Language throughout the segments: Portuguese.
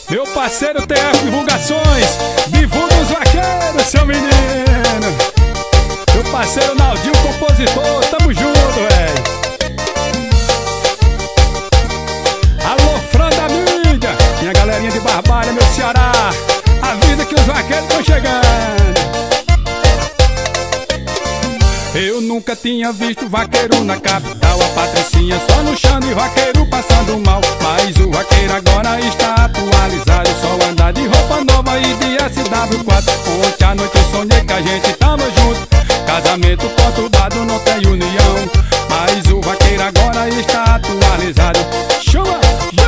Meu parceiro TF Divulgações, divulga os vaqueiros, seu menino. Meu parceiro Naldinho, compositor, tamo junto, velho. Alô, Fran da mídia, minha galerinha de Barbalha, meu Ceará. Avisa que os vaqueiros estão chegando. Eu nunca tinha visto vaqueiro na capital. A Patricinha só no chão e vaqueiro passando mal. Mas o vaqueiro agora está atualizado. Só anda de roupa nova e de SW4. Ontem à noite eu sonhei que a gente tava junto. Casamento conturbado, não tem união. Mas o vaqueiro agora está atualizado. Chama!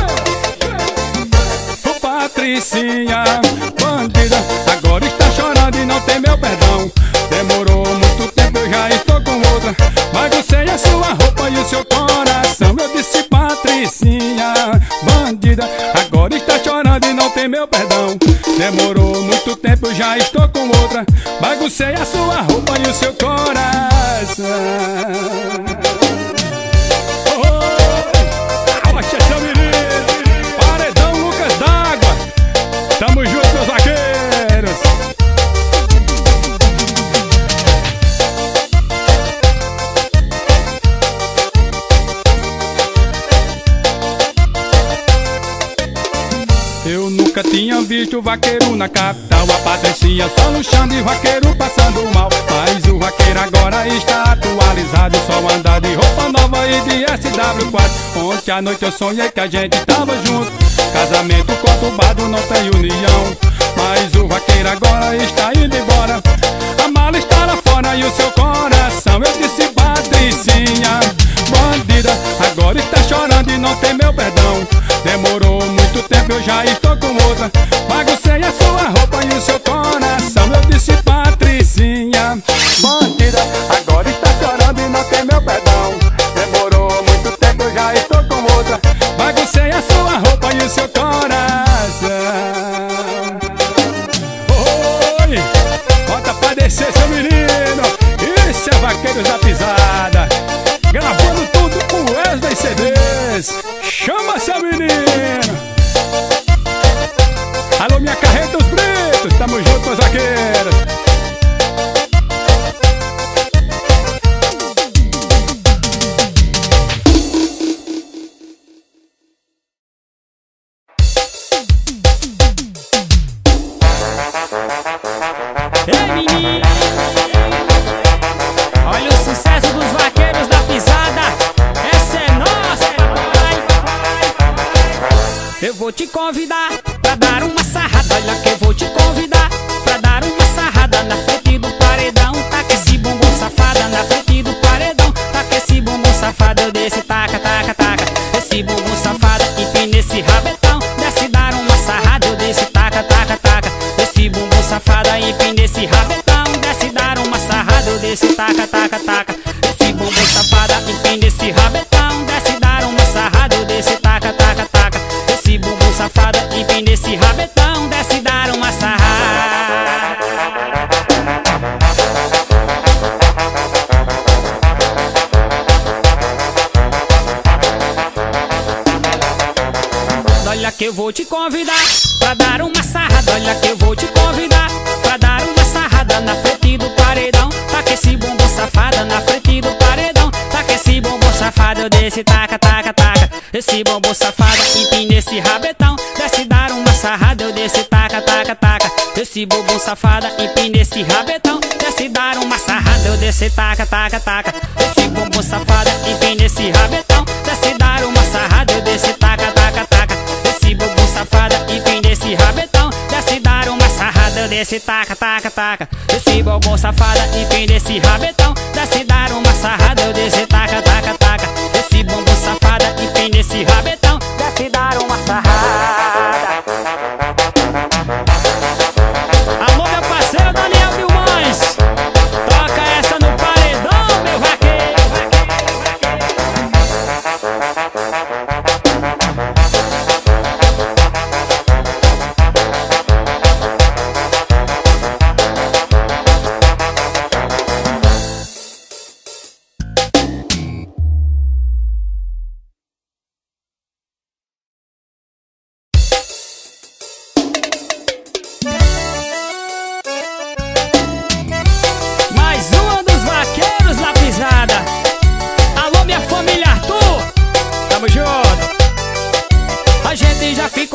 O Patricinha, bandida, agora está chorando e não tem meu perdão. Demorou muito tempo, eu já estou com outra. Baguncei a sua roupa e o seu coração. Eu disse, Patricinha, bandida, agora está chorando e não tem meu perdão. Demorou muito tempo, eu já estou com outra. Baguncei a sua roupa e o seu coração. Rocha, seu menino, Paredão Lucas d'Água. Tamo junto, meus vaqueiros. Eu nunca tinha visto vaqueiro na capital. A Patricinha só no chão de vaqueiro passando mal. Mas o vaqueiro agora está atualizado. Só anda de roupa nova e de SW4. Ontem à noite eu sonhei que a gente tava junto. Casamento conturbado, não tem união. Mas o vaqueiro agora está indo embora. A mala está lá fora e o seu coração. Eu disse, Patricinha, bandida, agora está chorando e não tem meu perdão. Demorou muito tempo, eu já estou com outra. Baguncei a sua roupa e o seu coração. Eu disse, Patricinha, bandida, agora está chorando e não tem meu perdão. Demorou muito tempo, eu já estou com outra. Baguncei a sua roupa e o seu coração. Oi, bota pra descer, seu menino. Isso é Vaqueiros da Pisada, gravando tudo com Wesley CDs. Chama, seu menino. Alô, minha carreta dos Britos, tamo junto, meus vaqueiros. Ei, menino, olha o sucesso dos Vaqueiros da Pisada. Essa é nossa. Eu vou te convidar pra dar uma sarrada. Olha que eu vou te convidar pra dar uma sarrada na frente do paredão. Taca esse bumbum safada na frente do paredão. Taca esse bumbum safado, eu desce, taca, taca, taca. Esse bumbum safado, empina esse rabetão. Desce dar uma sarrada, eu desce, taca, taca, taca. Esse bumbum safado, empina esse rabetão. Desce dar uma sarrada, eu desce, taca, taca, taca. Esse bumbum safado, empina esse rabetão. Desce dar uma sarrada, eu desce, taca, taca, taca. Esse bumbum safado, empina esse rabetão. Desce dar uma sarrada. Olha que eu vou te convidar pra dar uma sarrada. Olha que eu vou te convidar pra dar uma sarrada na frente do paredão. Taca esse bumbum safada na frente do paredão. Taca esse bumbum safado, eu desce, taca, taca, taca. Esse bumbum safado, empina esse rabetão. Desce dar uma sarrada, eu desce, taca, taca, taca. Esse bumbum safado, empina esse rabetão. Desce dar uma sarrada, eu desce, taca, taca, taca. Esse bumbum safado, empina esse rabetão. Desce dar uma sarrada, eu desce, taca, taca, taca. Esse bumbum safada, empina esse rabetão. Desce dar uma sarrada, eu desce, taca, taca, taca. Esse bumbum safada, empina esse rabetão. Desce dar uma sarrada, eu desce, taca, taca, taca. Esse bumbum safada, empina esse rabetão. Desce dar uma sarrada. Alô, meu parceiro Daniel Vilmães, toca essa no paredão, meu vaqueiro.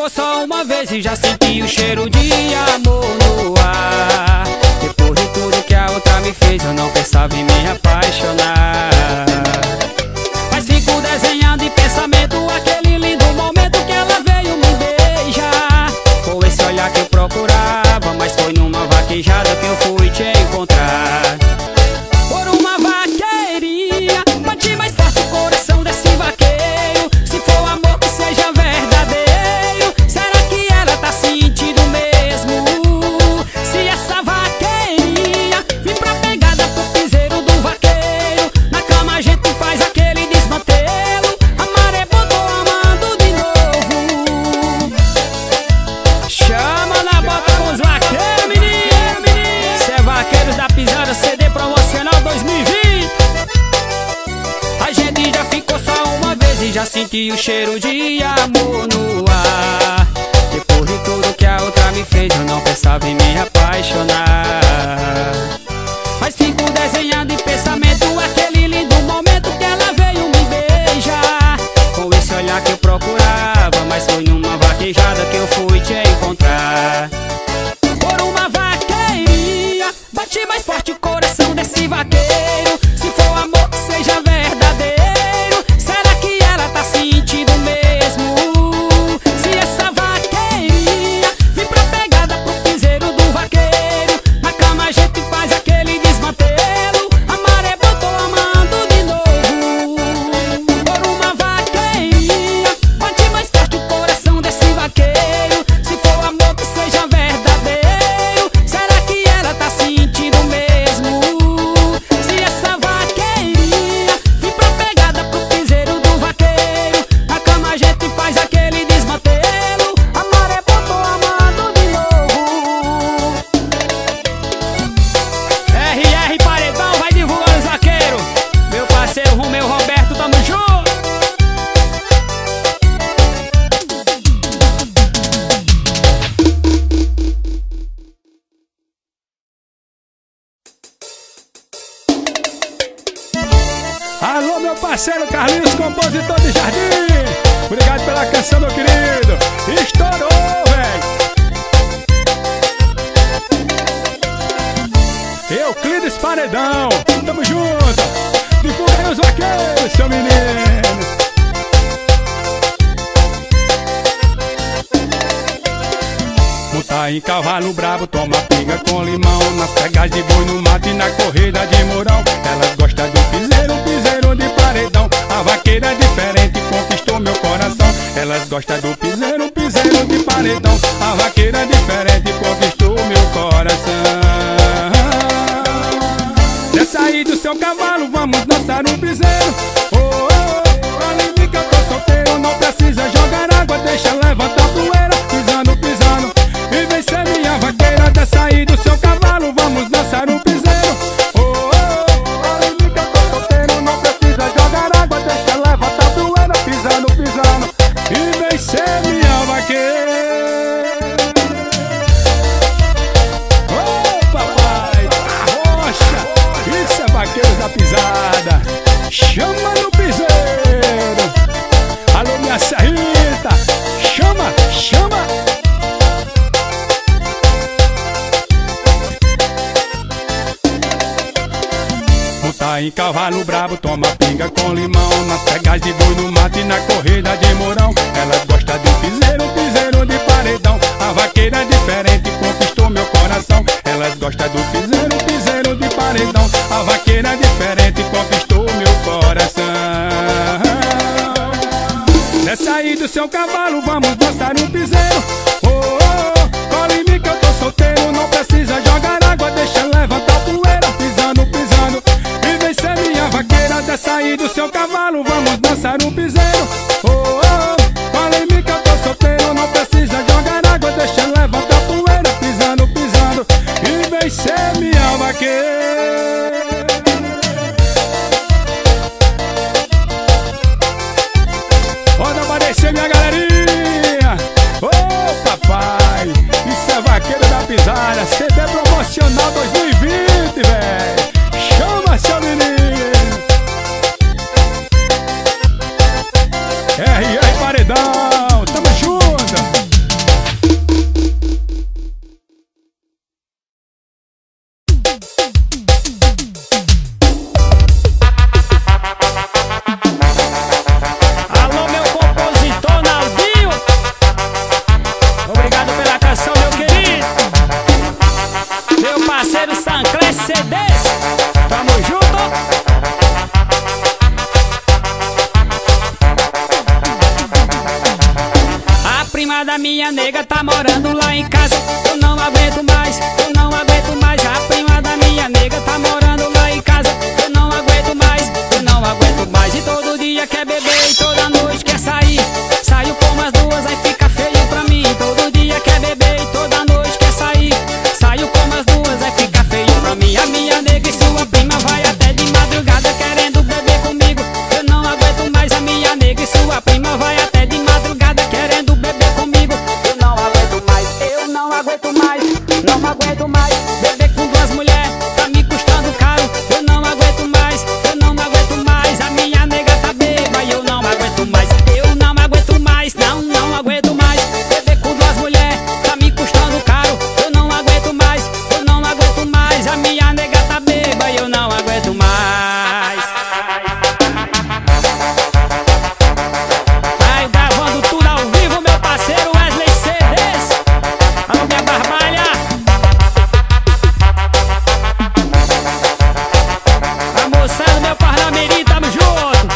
ficou só uma vez e já senti o cheiro de amor no ar. Depois de tudo que a outra me fez, eu não pensava em me apaixonar. Mas fico desenhando em pensamento aquele lindo momento que ela veio me beijar. Com esse olhar que eu procurava, mas foi numa vaquejada que eu fui te encontrar. Por uma vaqueirinha, bate mais forte o coração desse vaqueiro. Se for amor que seja verdadeiro, será que ela tá sentindo mesmo? Se essa vaqueirinha vir pra pegada pro piseiro do vaqueiro, na cama a gente faz aquele desmantelo, a maré botou amando de novo. Chama na bota com os vaqueiros, menino. Cê é Vaqueiros da Pisada, CD promocional 2020. A gente já ficou só uma vez e já senti o cheiro de amor no ar. Depois de tudo que a outra me fez, eu não pensava em me apaixonar. Mas fico desenhando em pensamento aquele lindo momento que ela veio me beijar. Com esse olhar que eu procurava, mas foi numa vaquejada que eu fui te encontrar. Por uma vaqueirinha, bate mais forte o coração desse vaqueiro. Se for amor que seja verdadeiro, será que ela tá sentindo mesmo? Se essa vaqueirinha vir pra pegada pro piseiro do vaqueiro, na cama a gente faz aquele desmantelo, a maré botou amando de novo. Por uma vaqueirinha, bate mais forte o coração desse vaqueiro. Se for amor que seja verdadeiro, será que ela tá sentindo mesmo? Se essa vaqueirinha vir pra pegada pro piseiro do vaqueiro, na cama a gente faz aquele desmantelo, a maré botou amando de novo. RR Paredão vai divulgando os vaqueiros. Meu parceiro Romeu Roberto, tamo junto. Alô, meu parceiro Carlinhos, compositor de Jardim. Obrigado pela canção, meu querido. Estourou, velho. Euclides Paredão, tamo junto. Divulga aí os vaqueiros, seu menino. Montar em cavalo brabo, toma pinga com limão, nas pegas de boi no mato e na corrida de mourão. Elas gostam do piseiro, piseiro de paredão. A vaqueira diferente conquistou meu coração. Elas gostam do piseiro, piseiro de paredão. A vaqueira diferente conquistou meu coração. Desce aí do seu cavalo, vamos dançar um piseiro. Oh, oh, oh, alívio que eu tô solteiro, não precisa jogar água, deixa levantar poeira, pisando, pisando. E vem ser minha vaqueira, desce aí do seu cavalo, vamos dançar um piseiro. Oh, oh, oh, alívio que eu tô solteiro, não precisa jogar água, deixa levantar poeira, pisando, pisando. E vem ser minha vaqueira. Oh, papai, arrocha. Isso é Vaqueiros da Pisada. Chama no piseiro. Alô, minha Serrita. Chama, chama. Montar em cavalo brabo, toma pinga com limão, nas pegas de boi no mato e na corrida de mourão. Elas gostam do piseiro, piseiro de paredão. A vaqueira diferente conquistou meu coração. Elas gostam do piseiro, piseiro de paredão. A vaqueira diferente conquistou meu coração. Desce aí do seu cavalo, vamos dançar um piseiro. Oh, oh, oh, colhe em mim que eu tô solteiro, não precisa jogar água, deixa levantar poeira, pisando, pisando. E vem ser minha vaqueira, desce aí do seu cavalo, vamos dançar um piseiro. Oh, oh, oh, colhe em mim que eu tô solteiro, não precisa jogar água, deixa levantar poeira, pisando, pisando. E vem ser minha vaqueira. Pode aparecer, minha galerinha. Ô, papai, isso é Vaqueiro da Pisada, CD promocional 2020, velho. Chama, seu menino. RR Paredão, tamo junto. prima da minha nega tá morando lá em casa. Eu não aguento mais, eu não aguento mais. A prima da minha nega tá morando lá em casa. Eu não aguento mais, eu não aguento mais. E todo dia quer beber e toda noite quer sair. Saio com as duas, aí fica feio pra mim. Todo dia quer beber e toda noite quer sair. Saio com as duas, aí fica feio pra mim. A minha nega e sua prima vai até de madrugada querendo beber comigo. Eu não aguento mais. A minha nega e sua prima vai até de madrugada querendo beber comigo. Eu não aguento mais, eu não aguento mais. Não aguento mais. Beber com duas mulheres tá me custando caro. Eu não aguento mais, eu não aguento mais. A minha nega tá bêbada e eu não aguento mais. Eu não aguento mais, não aguento mais. Beber com duas mulheres tá me custando caro. Eu não aguento mais, eu não aguento mais. A minha nega tá bêbada e eu não aguento mais. Vai gravando tudo ao vivo, meu parceiro Wesley CDs. Alô, minha barbalha. A moçada, meu parlamento, tamo junto.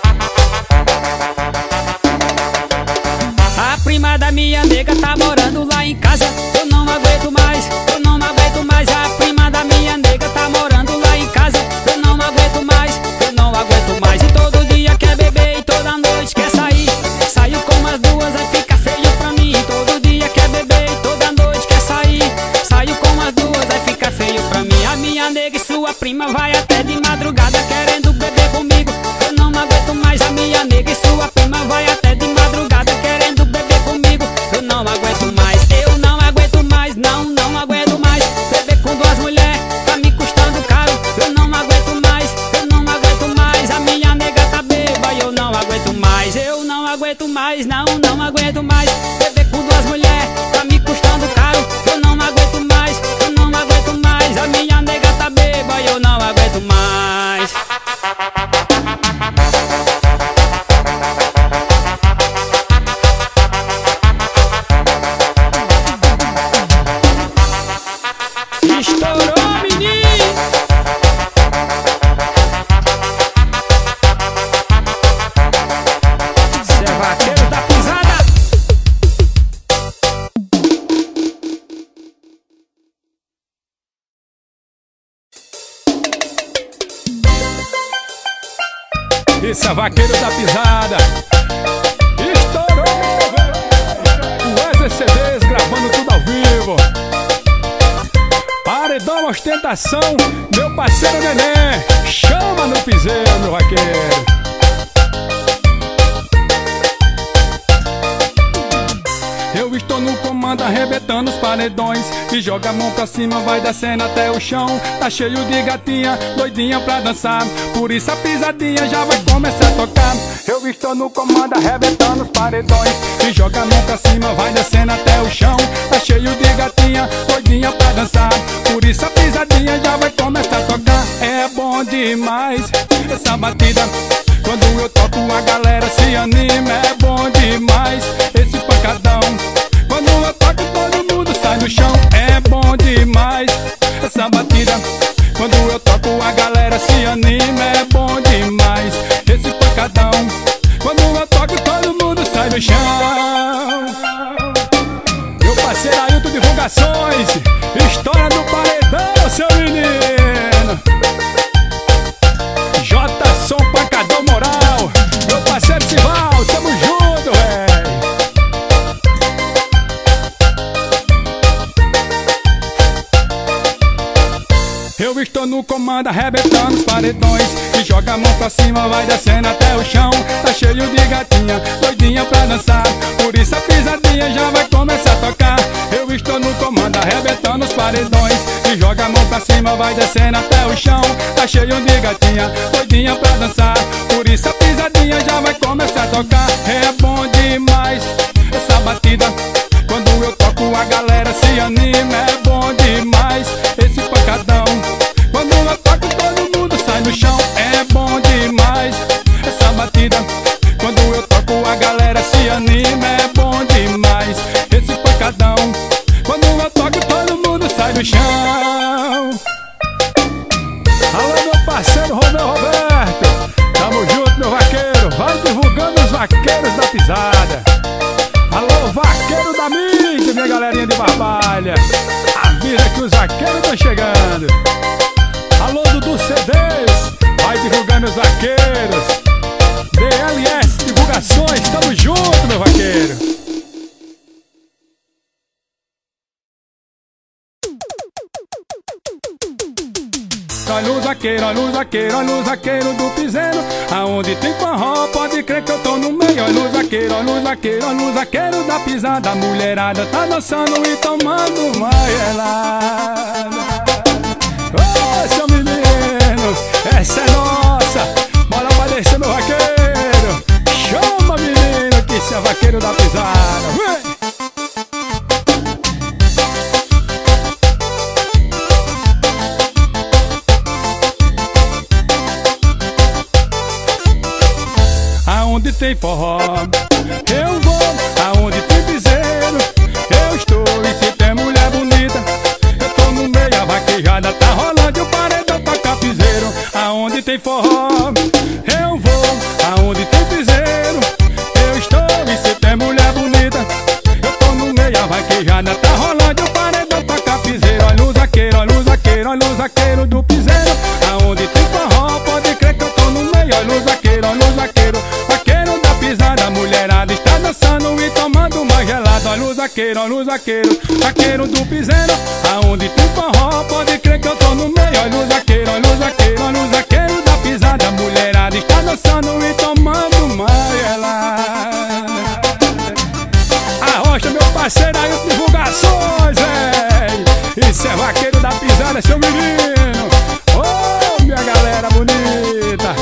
A prima da minha nega tá morando lá em casa. Eu não aguento mais, eu não aguento mais. A prima da minha nega tá morando lá em casa. Eu não aguento mais, eu não aguento mais. E todo dia quer beber e toda noite quer sair. Saio com as duas, aí fica feio pra mim. Todo dia quer beber e toda noite quer sair. Saio com as duas, aí fica feio pra mim. A minha nega e sua prima vai até de madrugada querendo beber comigo. Eu não aguento mais. A minha nega e sua prima vai até de madrugada querendo beber comigo. Eu não aguento mais, eu não aguento mais. Não aguento mais. Beber com duas mulheres tá me custando caro. Eu não aguento mais, eu não aguento mais. A minha nega tá bêbada e eu não aguento mais. Eu não aguento mais, não aguento mais. Beber com duas mulheres tá me custando caro. Eu não aguento mais, eu não aguento mais. A minha nega tá bêbada e eu não aguento mais. Estourou, menino! Cê é vaqueiro da pisada! Isso é vaqueiro da pisada. Estourou, velho. O Wesley CDs gravando tudo ao vivo. Paredão ostentação, meu parceiro Neném. Chama no piseiro, meu vaqueiro. Eu estou no comando arrebentando os paredões. E joga a mão pra cima, vai descendo até o chão. Tá cheio de gatinha, doidinha pra dançar. Por isso a pisadinha já vai começar a tocar. Eu estou no comando arrebentando os paredões. E joga a mão pra cima, vai descendo até o chão. Tá cheio de gatinha, doidinha pra dançar. Por isso a pisadinha já vai começar a tocar. É bom demais essa batida. Quando eu toco a galera se anima. É bom demais esse pancadão. Quando eu toco todo mundo sai no chão. É bom demais essa batida. Quando eu toco a galera se anima. É bom demais esse pancadão. Quando eu toco todo mundo sai do chão. Meu parceiro Ailton Divulgações. História do paredão, seu menino. J. Som Pancadão Moral. Meu parceiro Sival, tamo junto, véi. Eu estou no comando arrebentando os paredões. E joga a mão pra cima, vai descendo até o chão. Tá cheio de gatinha, doidinha pra dançar. Por isso a pisadinha já vai começar a tocar. Eu estou no comando arrebentando os paredões. E joga a mão pra cima, vai descendo até o chão. Tá cheio de gatinha, doidinha pra dançar. Por isso a pisadinha já vai começar a tocar. É bom demais essa batida. Quando eu toco a galera se anima. É bom demais esse pancadão. Quando eu toco todo mundo sai no chão. É bom demais essa batida. Quando eu toco a galera se anima. É bom demais esse pancadão. Quando eu toco todo mundo sai do chão. Alô, meu parceiro Romeu Roberto. Tamo junto, meu vaqueiro. Vai divulgando os vaqueiros da pisada. Alô, vaqueiro. minha galerinha de Barbalha. Avisa que os vaqueiros estão chegando. Alô, Dudu CDs, vai divulgando os vaqueiros. DLS Divulgações, tamo junto, meu vaqueiro. Olha o vaqueiro, olha o vaqueiro, olha o vaqueiro do piseiro. Aonde tem forró, pode crer que eu tô no meio. Olha o vaqueiro, olha o vaqueiro, olha o vaqueiro da pisada. A mulherada tá dançando e tomando uma gelada. Ô, seu menino, essa é nossa. Bora pra descer, meu vaqueiro. Chama, menino, que esse é vaqueiro da pisada. Vem! Aonde tem forró, eu vou. Aonde tem piseiro, eu estou. E se tem mulher bonita, eu tô no meio. A vaquejada tá rolando e o paredão toca piseiro. Aonde tem forró, eu vou. Aonde tem piseiro, eu estou. E se tem mulher bonita, eu tô no meio. A vaquejada tá rolando e o paredão toca piseiro. Olha o zaqueiro, olha o zaqueiro, olha o zaqueiro do piseiro. Aonde tem forró, pode crer que eu tô no meio. Olha o zaqueiro, olha o zaqueiro. A mulherada está dançando e tomando uma gelada. Olha o zaqueiro, vaqueiro do piseiro. Aonde tem forró, pode crer que eu tô no meio. Olha o zaqueiro, olha o zaqueiro, olha o zaqueiro da pisada. A mulherada está dançando e tomando uma gelada. Arrocha, meu parceiro, aí as divulgações, é. Isso é vaqueiro da pisada, seu menino. Ô, minha galera bonita.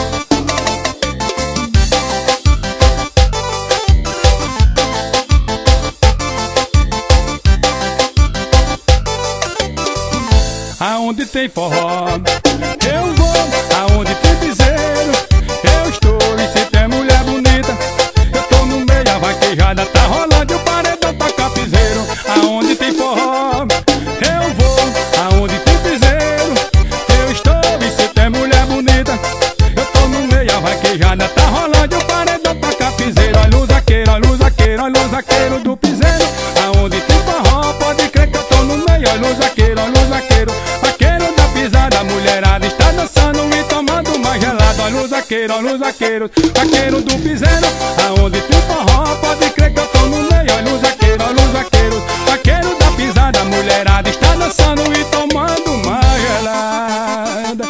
Aonde tem forró, eu vou. Aonde tem piseiro, eu estou. E se tem mulher bonita, eu tô no meio. A vaquejada tá rolando e o paredão toca piseiro. Aonde tem forró, eu vou. Aonde tem piseiro, eu estou. E se tem mulher bonita, eu tô no meio. A vaquejada tá rolando e o paredão toca piseiro. Olha o zaqueiro, olha o zaqueiro, olha o zaqueiro do piseiro. Aonde tem forró, pode crer que eu tô no meio. Olha o zaqueiro, olha o zaqueiro. A mulherada está dançando e tomando uma gelada. Olha o zaqueiro, vaqueiro do piseiro. Aonde tem forró, pode crer que eu tô no meio. Olha o zaqueiro, vaqueiro da pisada. A mulherada está dançando e tomando uma gelada.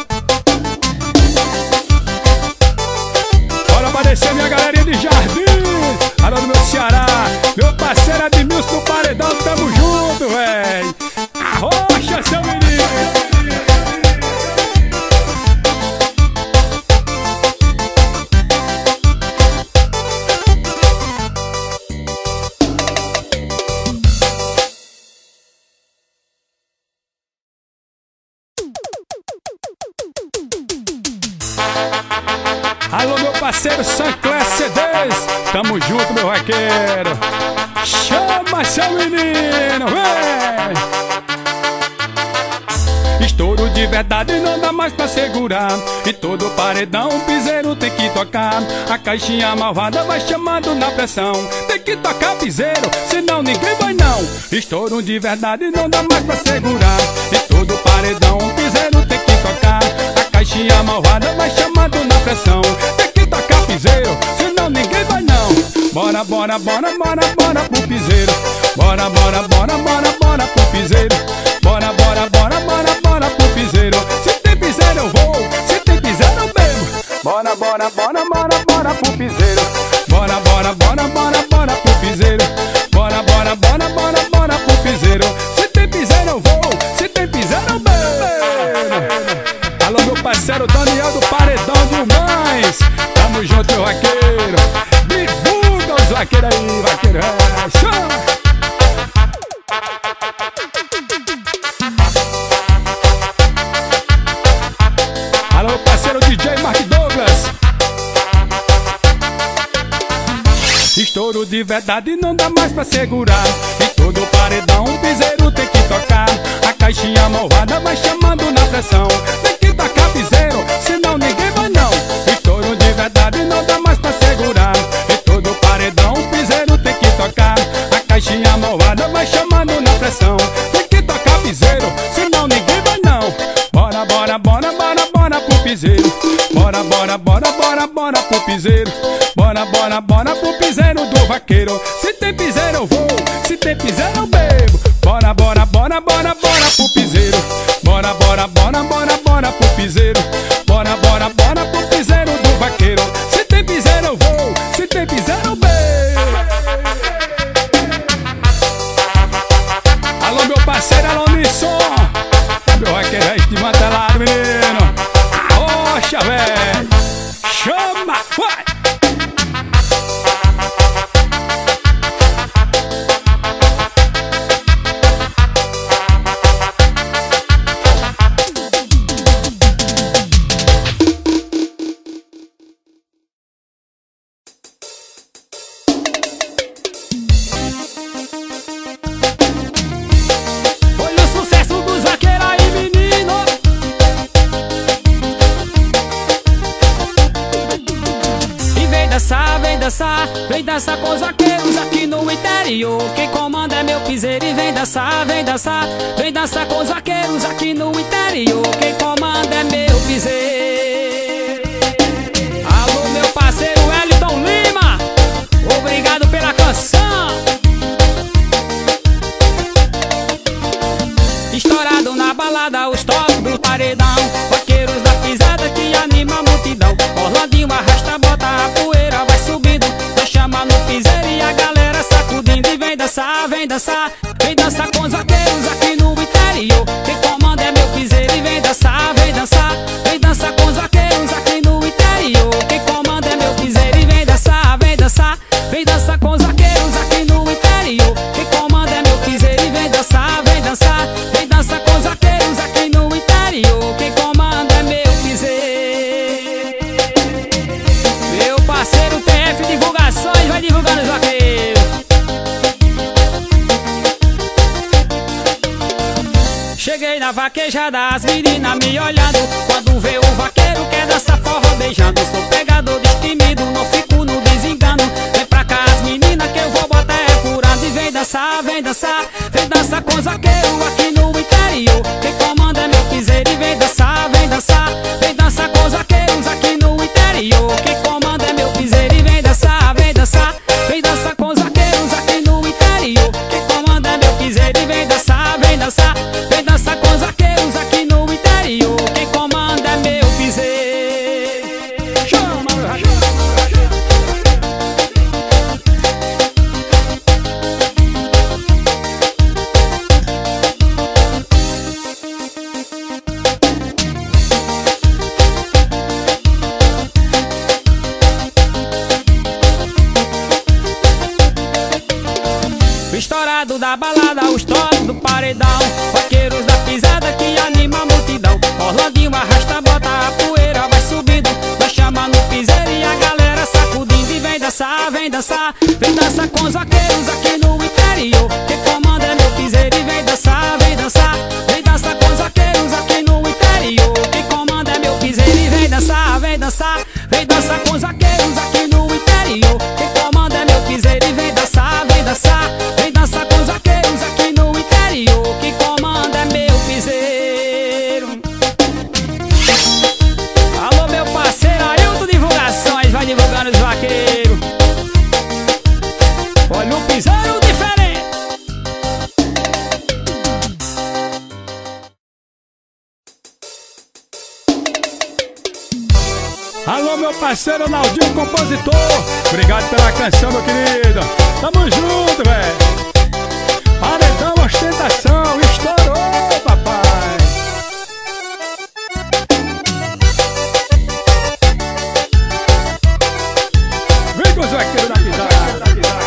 Bora aparecer minha galerinha de Jardim. Alô do meu Ceará, meu parceiro Edmilson do Paredão, tamo junto, véi. Arrocha, seu menino. Alô, meu parceiro Sancler CDs, tamo junto, meu vaqueiro. Chama, seu menino, vem! Estouro de verdade, não dá mais pra segurar. E todo paredão, um piseiro tem que tocar. A caixinha malvada vai chamando na pressão. Tem que tocar piseiro, senão ninguém vai não. Estouro de verdade, não dá mais pra segurar. E todo paredão, um piseiro tem que tocar. A caixinha malvada vai chamando na pressão. Tem que tocar piseiro, senão ninguém vai não. Bora, bora, bora, bora, bora pro piseiro. Bora, bora, bora, bora, bora pro piseiro. Bora, bora, bora, bora, bora pro piseiro. Se tem piseiro eu vou, se tem piseiro eu bebo. Bora, bora, bora, bora, bora pro piseiro. Bora, bora, bora, bora, bora pro piseiro. Bora, bora, bora, bora, bora pro piseiro. Se tem piseiro eu vou, se tem piseiro eu bebo. Alô, meu parceiro Daniel do Paredão demais. Tamo junto, meu vaqueiro. Divulga os vaqueiros aí, vaqueiro. Chama! Alô, parceiro DJ Mark Douglas. Estouro de verdade, não dá mais pra segurar. E todo paredão, um piseiro tem que tocar. A caixinha malvada vai chamando na pressão. Tem que tocar piseiro, senão ninguém vai não. Estouro de verdade, não dá mais pra segurar. E todo paredão, um piseiro tem que tocar. A caixinha malvada vai chamando vaqueiro. Se tem piseiro eu vou, se tem piseiro eu bebo. Bora, bora, bora, bora, bora pro piseiro. Bora, bora, bora, bora, bora pro piseiro. Bora, bora, bora pro piseiro do vaqueiro. Se tem piseiro eu vou, se tem piseiro eu bebo. Alô meu parceiro, alô Nisson. Meu vaqueiro é de mantelado, menino. Rocha, velho. Chama, vai. Vem dançar com os vaqueiros aqui no interior. Quem comanda é meu piseiro e vem dançar, vem dançar. Vem dançar com os vaqueiros aqui no interior. Quem comanda é meu piseiro. Alô meu parceiro Wellington Lima, obrigado pela canção. Estourado na balada, os toques do paredão. Vaqueiros da pisada que anima a multidão. Orlandinho arrasta, bota a poeira, vai subindo. Chama no piseiro e a galera sacudindo. E vem dançar, vem dançar. Vem dançar com os vaqueiros aqui no interior. Quem comanda é meu piseiro e vem dançar, vem dançar. Vem dançar com os vaqueiros aqui no interior. Quem comanda é meu piseiro e vem dançar, vem dançar. Vem dançar com os vaqueiros aqui no interior. Quem comanda é meu piseiro e vem dançar, vem dançar. Vem dançar com os vaqueiros aqui no interior. Quem comanda é meu piseiro. Meu parceiro TF Divulgações vai divulgando os vaqueiros. Cheguei na vaquejada, as meninas me olhando. Quando vê o vaqueiro quer dançar forró beijando. Sou pegador destemido, não fico no desengano. Vem pra cá as meninas que eu vou botar é furando. E vem dançar, vem dançar. Vem dançar com os vaqueiros aqui no interior. Quem comanda é meu piseiro e vem dançar, vem dançar. Vem dançar com os vaqueiros aqui no interior. Quem comanda é meu piseiro e vem dançar, vem dançar. Vem dançar com os vaqueiros aqui no interior. Quem comanda é meu piseiro e vem dançar, vem dançar. Vem dançar com os vaqueiros aqui no interior. Quem comanda é meu piseiro. Chama, estourado da balada, os toques do paredão. Vaqueiros da pisada que anima a multidão. Orlandinho arrasta, bota a poeira, vai subindo. Vai chamar no piseiro e a galera sacudindo. E vem dançar, vem dançar. Vem dançar com os vaqueiros aqui no interior. Quem comanda é meu piseiro e vem dançar, vem dançar. Vem dançar com os vaqueiros aqui no interior. Quem comanda é meu piseiro e vem dançar, vem dançar. Vem dançar com os vaqueiros aqui no interior. Quem comanda é meu piseiro e vem dançar, vem dançar. Vem dançar com os vaqueiros aqui no interior. Quem comanda é meu piseiro. Alô meu parceiro Ailton Divulgações vai divulgando os vaqueiros. Olha o piseiro diferente. Alô meu parceiro Naldinho, compositor. Obrigado pela canção, meu querido. Tamo junto, velho. Paredão, ostentação, estourou, papai. Vem com os vaqueiros da pisada.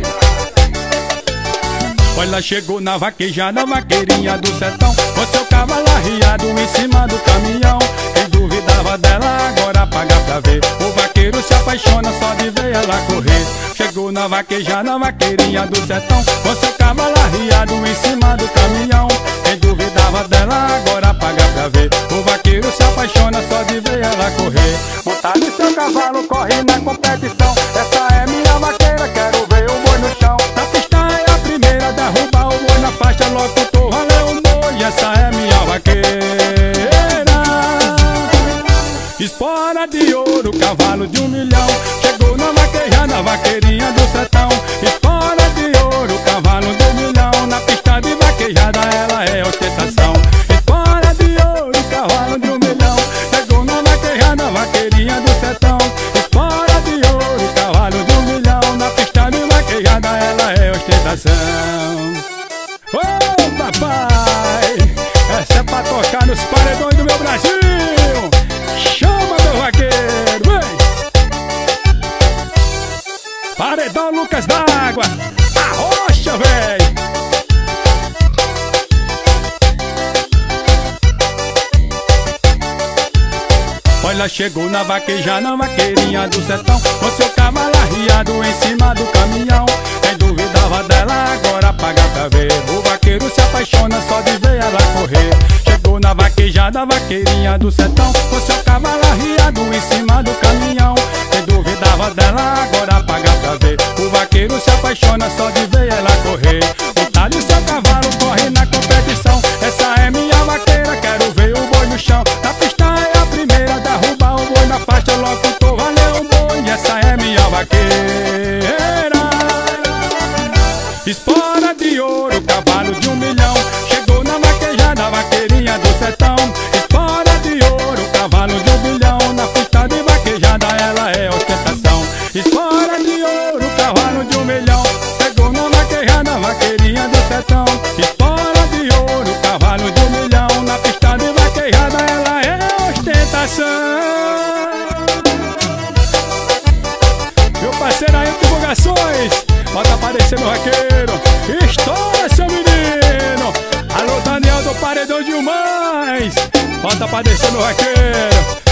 Olha, chegou na vaquejada, vaqueirinha do sertão, com seu cavalo arriado em cima do caminhão. Quem duvidava dela agora paga pra ver. O vaqueiro se apaixona só de ver ela correr. Chegou na vaquejada, vaqueirinha do sertão, com seu cavalo arriado em cima do caminhão. Quem duvidava dela agora paga pra ver. O vaqueiro se apaixona só de ver ela correr. Montado em seu cavalo, corre na competição. Essa é minha vaqueira, quero ver o boi no chão. Na pista é a primeira, derruba o boi na faixa. Locutor, valeu o boi, essa é minha vaqueira. Espora de ouro, cavalo de 1 milhão. Chegou na vaquejada, vaqueirinha do sertão, ostentação. Ô papai, essa é pra tocar nos paredões do meu Brasil. Chama, meu vaqueiro, vem! Paredão Lucas d'Água, a rocha, véi! Olha, chegou na vaquejada, vaqueirinha do sertão, com seu cavalo arriado em cima do caminhão. Quem duvidava dela agora paga pra ver. O vaqueiro se apaixona só de ver ela correr. Chegou na vaquejada, vaqueirinha do sertão, com seu cavalo arriado em cima do caminhão. Quem duvidava dela agora paga pra ver. O vaqueiro se apaixona só de ver ela correr. O talho e seu cavalo corre na competição. Essa é minha vaqueira, quero ver o boi no chão. Na pista é a primeira, derrubar o boi na faixa, logo tô valeu um boi. Essa é minha vaqueira. Espora de ouro, cavalo de 1 milhão. Chegou na vaquejada, vaqueirinha do sertão. Espora de ouro, cavalo de 1 milhão. Na pista de vaquejada ela é ostentação. Espora de ouro, cavalo de 1 milhão. Chegou na vaquejada, vaqueirinha do sertão. Espora de ouro, cavalo de 1 milhão. Na pista de vaquejada ela é ostentação. Meu parceiro aí, divulgações, bota aparecer meu vaqueiro. Estoura, seu menino. Alô, Daniel do Paredão de Humães, bota aparecer meu vaqueiro.